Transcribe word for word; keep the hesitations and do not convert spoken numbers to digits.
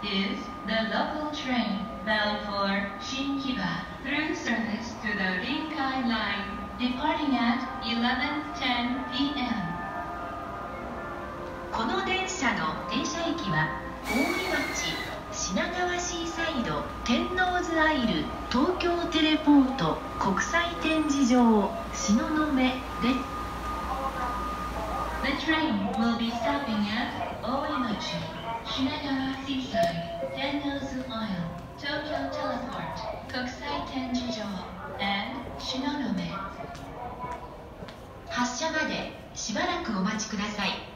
is the local train bound for Shinkiba through service to the Rinkai Line, departing at eleven ten p m この電車の停車駅は大井町、品川シーサイド、天王洲アイル、東京テレポート、国際展示場、東雲です。 The train will be stopping at Oimachi, Shinagawa Seaside, Tennozu Isle, Tokyo Teleport, Kokusai Tenjijo, and Shinonome. 発車までしばらくお待ちください。